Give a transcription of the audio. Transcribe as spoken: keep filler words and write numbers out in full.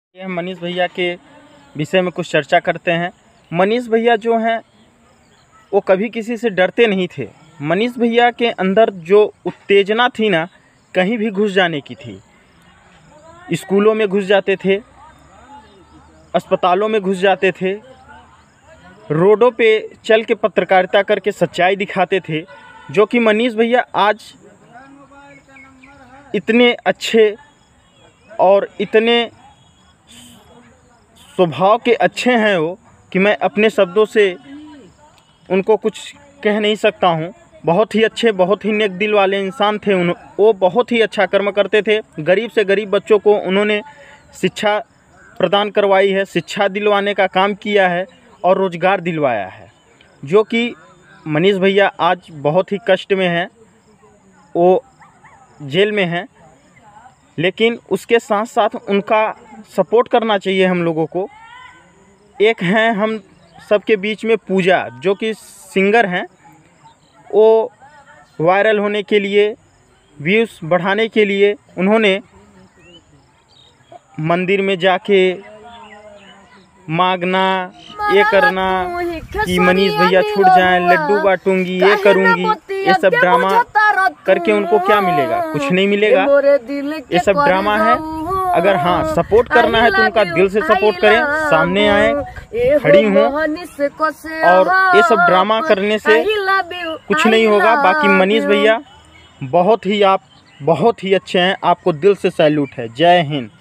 ये हम मनीष भैया के विषय में कुछ चर्चा करते हैं। मनीष भैया जो हैं वो कभी किसी से डरते नहीं थे। मनीष भैया के अंदर जो उत्तेजना थी ना, कहीं भी घुस जाने की थी। स्कूलों में घुस जाते थे, अस्पतालों में घुस जाते थे, रोडों पे चल के पत्रकारिता करके सच्चाई दिखाते थे। जो कि मनीष भैया आज इतने अच्छे और इतने स्वभाव के अच्छे हैं वो कि मैं अपने शब्दों से उनको कुछ कह नहीं सकता हूँ। बहुत ही अच्छे, बहुत ही नेक दिल वाले इंसान थे। उन वो बहुत ही अच्छा कर्म करते थे। गरीब से गरीब बच्चों को उन्होंने शिक्षा प्रदान करवाई है, शिक्षा दिलवाने का काम किया है और रोज़गार दिलवाया है। जो कि मनीष भैया आज बहुत ही कष्ट में हैं, वो जेल में हैं, लेकिन उसके साथ साथ उनका सपोर्ट करना चाहिए हम लोगों को। एक हैं हम सबके बीच में पूजा, जो कि सिंगर हैं। वो वायरल होने के लिए, व्यूज़ बढ़ाने के लिए उन्होंने मंदिर में जाके मांगना, ये करना कि मनीष भैया छूट जाएं, लड्डू बांटूंगी, ये करूंगी, ये सब ड्रामा करके उनको क्या मिलेगा? कुछ नहीं मिलेगा। ये सब ड्रामा है। अगर हाँ सपोर्ट करना है तो उनका दिल से सपोर्ट करें, सामने आए, खड़ी हूँ। और ये सब ड्रामा करने से कुछ नहीं होगा। बाकी मनीष भैया बहुत ही आप बहुत ही अच्छे हैं, आपको दिल से सैल्यूट है। जय हिंद।